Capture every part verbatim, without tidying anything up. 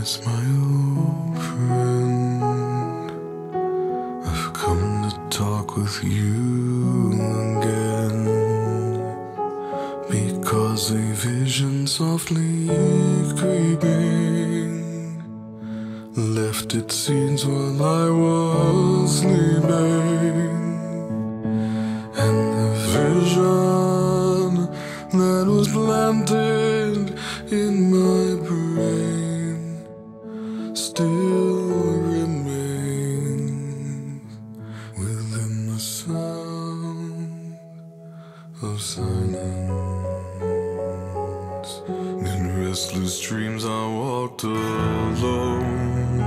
Silence, my old friend, I've come to talk with you again, because a vision softly creeping left its seeds while I was sleeping, and the vision that was planted in my brain still remains within the sound of silence. In restless dreams I walked alone,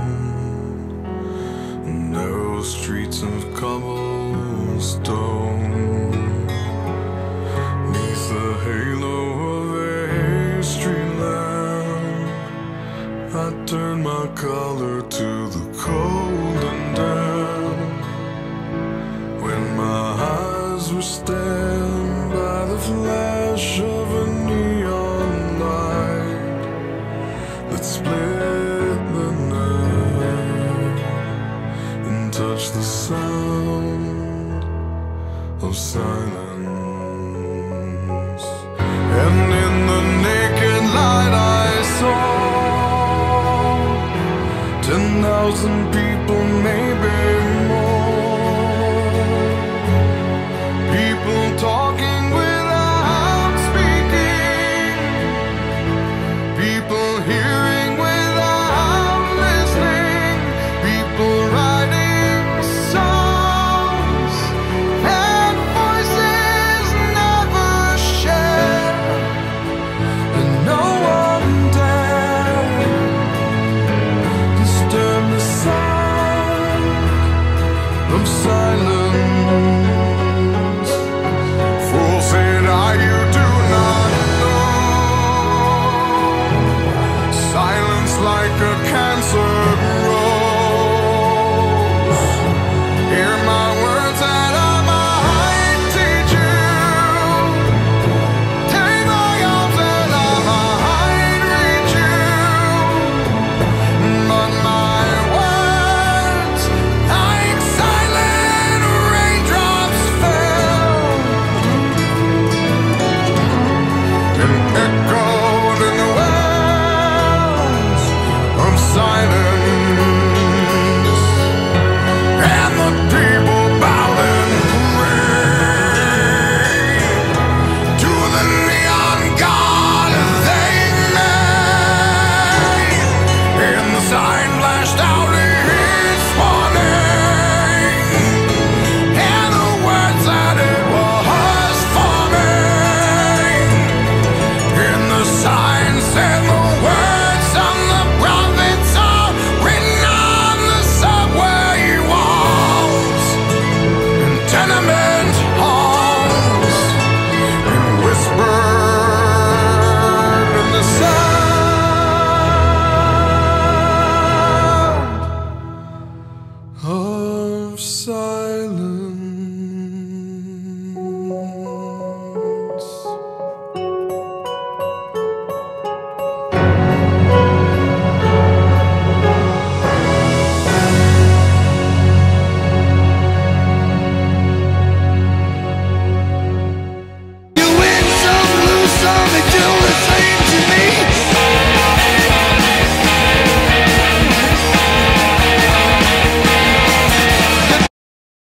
narrow streets of cobblestone, neath the halo of a street lamp. I turned my collar to the cold and damp, when my eyes were stabbed by the flash of a neon light that split the night and touched the sound of silence. And in the naked light I saw ten thousand people, maybe more, people talking without speaking, people hearing without listening, people writing songs and voices never shared, and no one dared disturb the sound of silence. Fool, said I, you do not know. Silence like a cancer grows. Hear my words that I might teach you. Take my arms that I might reach you. But my words, like silent raindrops, fell and echoed in the wells of silence, and the people bowed and prayed to the neon god they made, and the sign flashed out its warning, and the words that it was forming, and the sign said the words of the prophets are written on the subway walls and tenement halls, and whispered in the sound of silence.